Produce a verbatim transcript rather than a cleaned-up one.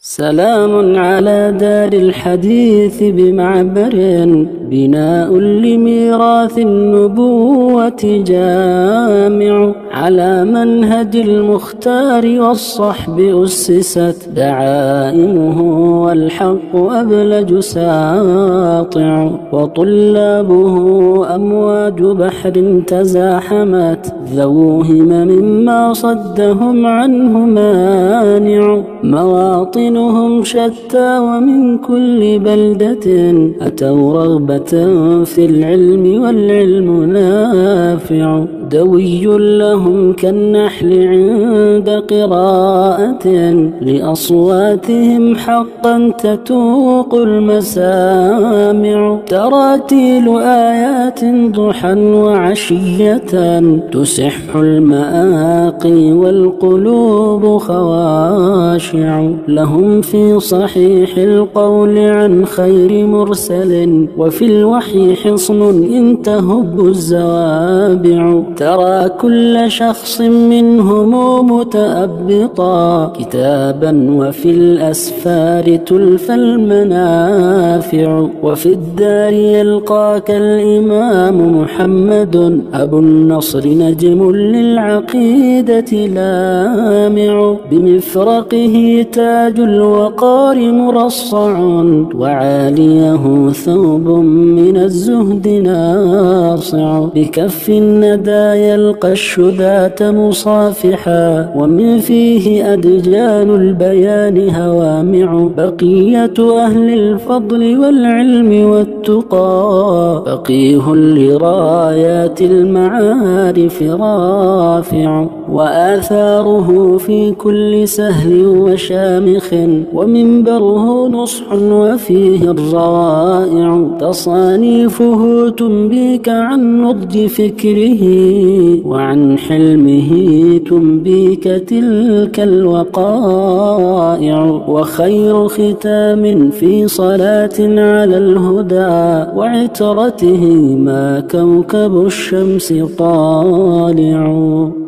سلام على دار الحديث بمعبر بناء لميراث النبوة جامع على منهج المختار والصحب أسست دعائمه والحق أبلج ساطع وطلابه أمواج بحر تزاحمت ذو همم ما صدهم عنه مانع مواطنهم شتى ومن كل بلدة أتوا رغبة في العلم والعلم نافع دوي لهم كالنحل عند قراءة لأصواتهم حقا تتوق المسامع تراتيل آيات ضحى وعشية تسح المآقي والقلوب خواشع لهم في صحيح القول عن خير مرسل وفي الوحي حصن إن تهب الزوابع ترى كل شخص منهم متأبطا كتابا وفي الأسفار تلفى المنافع وفي الدار يلقاك الإمام محمد أبو النصر نجم للعقيدة لامع بمفرقه تاج الوقار مرصع وعاليه ثوب من الزهد ناصع بكف الندى يلقى الشذاة مصافحا ومن فيه أدجان البيان هوامع بقية أهل الفضل والعلم والتقى فقيه لرايات المعارف رافع وآثاره في كل سهل وشامخ ومنبره نصح وفيه الروائع تصانيفه تنبيك عن نضج فكره وعن حلمه تنبيك تلك الوقائع وخير ختام في صلاة على الهدى وعترته ما كوكب الشمس طالع.